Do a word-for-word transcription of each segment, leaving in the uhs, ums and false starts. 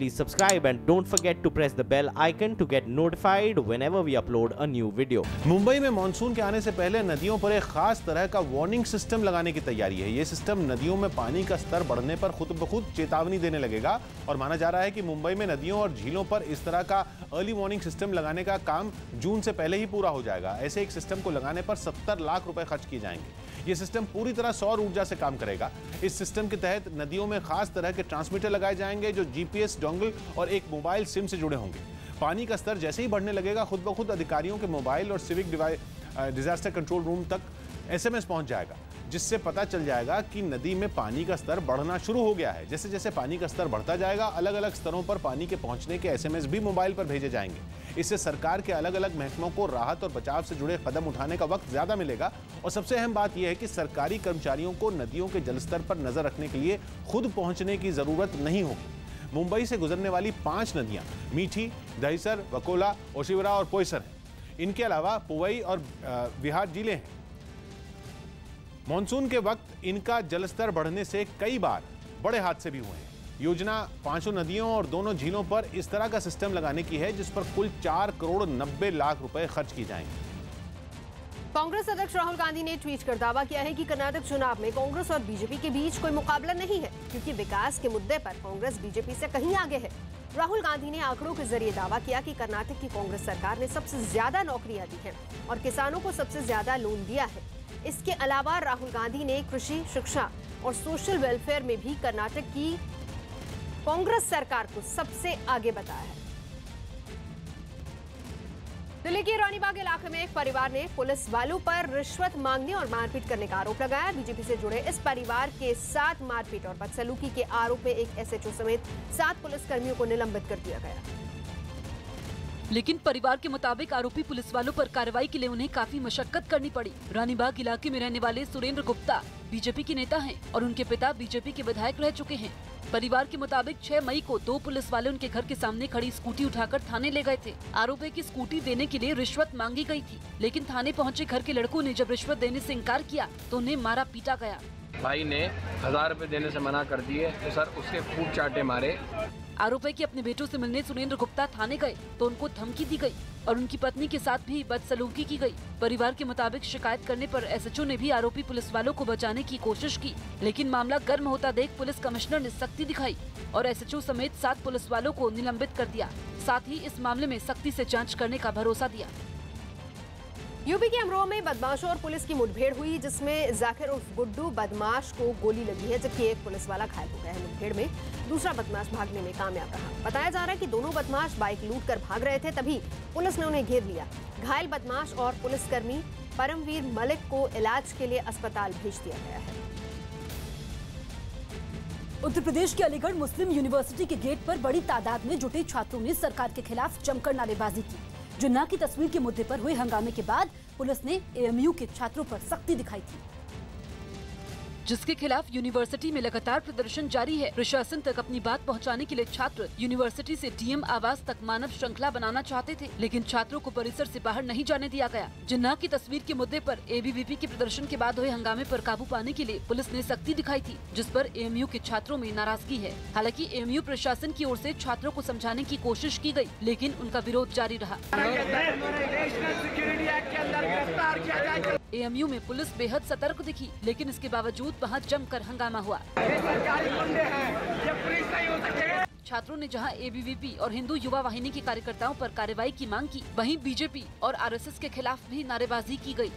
please subscribe and don't forget to press the bell icon to get notified whenever we upload a new video. Mumbai में monsoon के आने से पहले नदियों पर एक खास तरह का वार्निंग सिस्टम लगाने की तैयारी है। ये सिस्टम नदियों में पानी का स्तर बढ़ने पर खुद ब खुद चेतावनी देने लगेगा और माना जा रहा है कि मुंबई में नदियों और झीलों पर इस तरह का अर्ली वार्निंग सिस्टम लगाने का काम जून से पहले ही पूरा हो जाएगा। ऐसे एक सिस्टम को लगाने पर सत्तर लाख रुपए खर्च किए जाएंगे। ये सिस्टम पूरी तरह सौर ऊर्जा से काम करेगा। इस सिस्टम के तहत नदियों में खास तरह के ट्रांसमीटर लगाए जाएंगे जो जीपीएस डोंगल और एक मोबाइल सिम से जुड़े होंगे। पानी का स्तर जैसे ही बढ़ने लगेगा खुद ब खुद अधिकारियों के मोबाइल और सिविक डिजास्टर कंट्रोल रूम तक एसएमएस पहुंच जाएगा, जिससे पता चल जाएगा कि नदी में पानी का स्तर बढ़ना शुरू हो गया है। जैसे जैसे पानी का स्तर बढ़ता जाएगा अलग अलग स्तरों पर पानी के पहुंचने के एसएमएस भी मोबाइल पर भेजे जाएंगे। इससे सरकार के अलग अलग महकमों को राहत और बचाव से जुड़े कदम उठाने का वक्त ज्यादा मिलेगा और सबसे अहम बात यह है कि सरकारी कर्मचारियों को नदियों के जलस्तर पर नजर रखने के लिए खुद पहुंचने की जरूरत नहीं होगी। मुंबई से गुजरने वाली पांच नदियां मीठी, दहिसर, वकोला, ओशिवरा और पोयसर हैं। इनके अलावा पुवई और बिहार जिले हैं। मानसून के वक्त इनका जलस्तर बढ़ने से कई बार बड़े हादसे भी हुए हैं। योजना पांचों नदियों और दोनों झीलों पर इस तरह का सिस्टम लगाने की है जिस पर कुल चार करोड़ नब्बे लाख रुपए खर्च किए जाएंगे। कांग्रेस अध्यक्ष राहुल गांधी ने ट्वीट कर दावा किया है कि कर्नाटक चुनाव में कांग्रेस और बीजेपी के बीच कोई मुकाबला नहीं है, क्योंकि विकास के मुद्दे पर कांग्रेस बीजेपी से कहीं आगे है। राहुल गांधी ने आंकड़ों के जरिए दावा किया कि कर्नाटक की कांग्रेस सरकार ने सबसे ज्यादा नौकरियां दी हैं और किसानों को सबसे ज्यादा लोन दिया है। इसके अलावा राहुल गांधी ने कृषि, शिक्षा और सोशल वेलफेयर में भी कर्नाटक की कांग्रेस सरकार को सबसे आगे बताया है। दिल्ली के रानीबाग इलाके में एक परिवार ने पुलिस वालों पर रिश्वत मांगने और मारपीट करने का आरोप लगाया। बीजेपी से जुड़े इस परिवार के साथ मारपीट और बदसलूकी के आरोप में एक एसएचओ समेत सात पुलिसकर्मियों को निलंबित कर दिया गया। लेकिन परिवार के मुताबिक आरोपी पुलिस वालों पर कार्रवाई के लिए उन्हें काफी मशक्कत करनी पड़ी। रानीबाग इलाके में रहने वाले सुरेंद्र गुप्ता बीजेपी के नेता हैं और उनके पिता बीजेपी के विधायक रह चुके हैं। परिवार के मुताबिक छह मई को दो पुलिस वाले उनके घर के सामने खड़ी स्कूटी उठाकर थाने ले गए थे। आरोप है कि स्कूटी देने के लिए रिश्वत मांगी गई थी, लेकिन थाने पहुंचे घर के लड़कों ने जब रिश्वत देने से इनकार किया तो उन्हें मारा पीटा गया। भाई ने हजार रुपए देने से मना कर दिए तो सर उसके खूब चाटे मारे। आरोप है कि अपने बेटों से मिलने सुरेंद्र गुप्ता थाने गए तो उनको धमकी दी गई और उनकी पत्नी के साथ भी बदसलूकी की गई। परिवार के मुताबिक शिकायत करने पर एसएचओ ने भी आरोपी पुलिस वालों को बचाने की कोशिश की, लेकिन मामला गर्म होता देख पुलिस कमिश्नर ने सख्ती दिखाई और एसएचओ समेत सात पुलिस वालों को निलंबित कर दिया। साथ ही इस मामले में सख्ती से जांच करने का भरोसा दिया। यूपी के अमरोहा में बदमाशों और पुलिस की मुठभेड़ हुई, जिसमें जाकिर उर्फ गुड्डू बदमाश को गोली लगी है, जबकि एक पुलिस वाला घायल हो गया है। मुठभेड़ में दूसरा बदमाश भागने में कामयाब रहा। बताया जा रहा है कि दोनों बदमाश बाइक लूट कर भाग रहे थे, तभी पुलिस ने उन्हें घेर लिया। घायल बदमाश और पुलिसकर्मी परमवीर मलिक को इलाज के लिए अस्पताल भेज दिया गया है। उत्तर प्रदेश के अलीगढ़ मुस्लिम यूनिवर्सिटी के गेट पर बड़ी तादाद में जुटे छात्रों ने सरकार के खिलाफ जमकर नारेबाजी की। जुन्ना की तस्वीर के मुद्दे पर हुए हंगामे के बाद पुलिस ने एएमयू के छात्रों पर सख्ती दिखाई थी, जिसके खिलाफ यूनिवर्सिटी में लगातार प्रदर्शन जारी है। प्रशासन तक अपनी बात पहुंचाने के लिए छात्र यूनिवर्सिटी से डीएम आवास तक मानव श्रृंखला बनाना चाहते थे, लेकिन छात्रों को परिसर से बाहर नहीं जाने दिया गया। जिन्ना की तस्वीर के मुद्दे पर एबीवीपी के प्रदर्शन के बाद हुए हंगामे पर काबू पाने के लिए पुलिस ने सख्ती दिखाई थी, जिस पर एएमयू के छात्रों में नाराजगी है। हालांकि एएमयू प्रशासन की ओर से छात्रों को समझाने की कोशिश की गयी, लेकिन उनका विरोध जारी रहा। एएमयू में पुलिस बेहद सतर्क दिखी, लेकिन इसके बावजूद वहां जमकर हंगामा हुआ। छात्रों ने जहां एबीवीपी और हिंदू युवा वाहिनी के कार्यकर्ताओं पर कार्रवाई की मांग की, वहीं बीजेपी और आरएसएस के खिलाफ भी नारेबाजी की गई।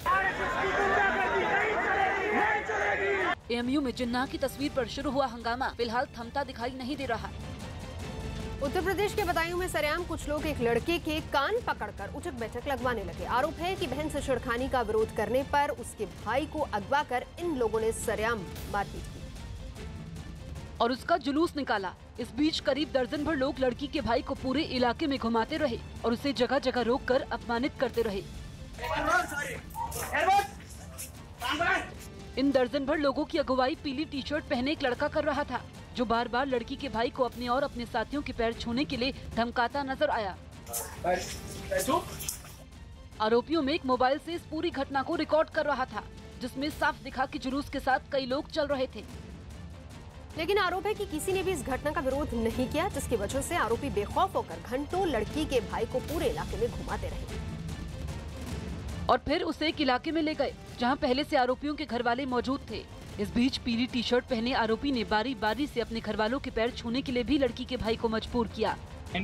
एएमयू में जिन्ना की तस्वीर पर शुरू हुआ हंगामा फिलहाल थमता दिखाई नहीं दे रहा। उत्तर प्रदेश के बदायूं में सरेआम कुछ लोग एक लड़के के कान पकड़कर उठक बैठक लगवाने लगे। आरोप है कि बहन से छेड़खानी का विरोध करने पर उसके भाई को अगवा कर इन लोगों ने सरेआम मारपीट की और उसका जुलूस निकाला। इस बीच करीब दर्जन भर लोग लड़की के भाई को पूरे इलाके में घुमाते रहे और उसे जगह जगह रोक कर अपमानित करते रहे। इन दर्जन भर लोगों की अगुवाई पीली टी शर्ट पहने एक लड़का कर रहा था, जो बार बार लड़की के भाई को अपने और अपने साथियों के पैर छूने के लिए धमकाता नजर आया। आरोपियों में एक मोबाइल से इस पूरी घटना को रिकॉर्ड कर रहा था, जिसमें साफ दिखा कि जुलूस के साथ कई लोग चल रहे थे। लेकिन आरोप है कि किसी ने भी इस घटना का विरोध नहीं किया, जिसकी वजह से आरोपी बेखौफ होकर घंटों लड़की के भाई को पूरे इलाके में घुमाते रहे और फिर उसे एक इलाके में ले गए जहां पहले से आरोपियों के घर वाले मौजूद थे। इस बीच पीली टी शर्ट पहने आरोपी ने बारी बारी से अपने घर वालों के पैर छूने के लिए भी लड़की के भाई को मजबूर किया।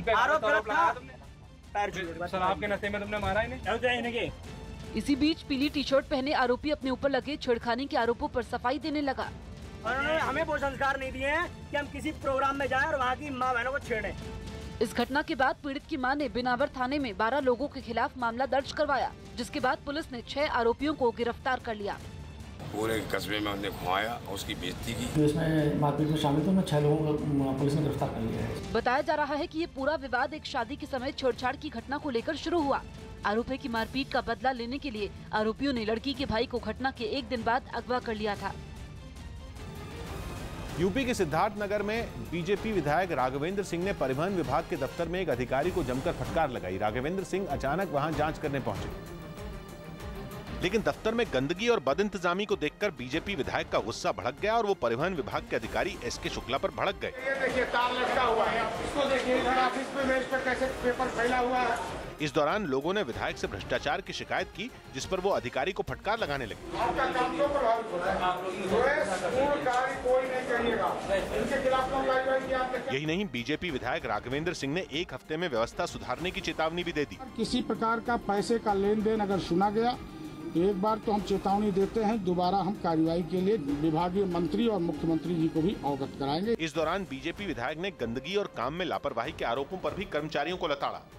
शराब के नशे में तुमने मारा इन्हें? इसी बीच पीली टी शर्ट पहने आरोपी अपने ऊपर लगे छेड़खानी के आरोपों पर सफाई देने लगा। उन्होंने हमें वो संस्कार नहीं दिए हैं कि हम किसी प्रोग्राम में जाएं और वहाँ की माँ बहनों को छेड़ें। इस घटना के बाद पीड़ित की मां ने बिनावर थाने में बारह लोगों के खिलाफ मामला दर्ज करवाया, जिसके बाद पुलिस ने छह आरोपियों को गिरफ्तार कर लिया। पूरे कस्बे में उन्हें घुमाया और उसकी बेइज्जती की। तो इसमें मारपीट में शामिल थे, छह लोगों को पुलिस ने गिरफ्तार कर लिया है। बताया जा रहा है कि ये पूरा विवाद एक शादी के समय छेड़छाड़ की घटना को लेकर शुरू हुआ। आरोप है कि मारपीट का बदला लेने के लिए आरोपियों ने लड़की के भाई को घटना के एक दिन बाद अगवा कर लिया था। यूपी के सिद्धार्थनगर में बीजेपी विधायक राघवेंद्र सिंह ने परिवहन विभाग के दफ्तर में एक अधिकारी को जमकर फटकार लगाई। राघवेंद्र सिंह अचानक वहां जांच करने पहुंचे, लेकिन दफ्तर में गंदगी और बदइंतजामी को देखकर बीजेपी विधायक का गुस्सा भड़क गया और वो परिवहन विभाग के अधिकारी एस के शुक्ला पर भड़क गए। ये देखिए तार लटका हुआ है, इसको देखिए इधर ऑफिस में मेज पर कैसे पेपर फैला हुआ है। इस दौरान लोगों ने विधायक से भ्रष्टाचार की शिकायत की, जिस पर वो अधिकारी को फटकार लगाने लगे। आपका काम क्यों प्रभावित होता है? कोई नहीं करिएगा, इनके खिलाफ कार्रवाई की आपने। यही नहीं, बीजेपी विधायक राघवेंद्र सिंह ने एक हफ्ते में व्यवस्था सुधारने की चेतावनी भी दे दी। किसी प्रकार का पैसे का लेन देन अगर सुना गया, एक बार तो हम चेतावनी देते हैं, दोबारा हम कार्रवाई के लिए विभागीय मंत्री और मुख्यमंत्री जी को भी अवगत कराएंगे। इस दौरान बीजेपी विधायक ने गंदगी और काम में लापरवाही के आरोपों पर भी कर्मचारियों को लताड़ा।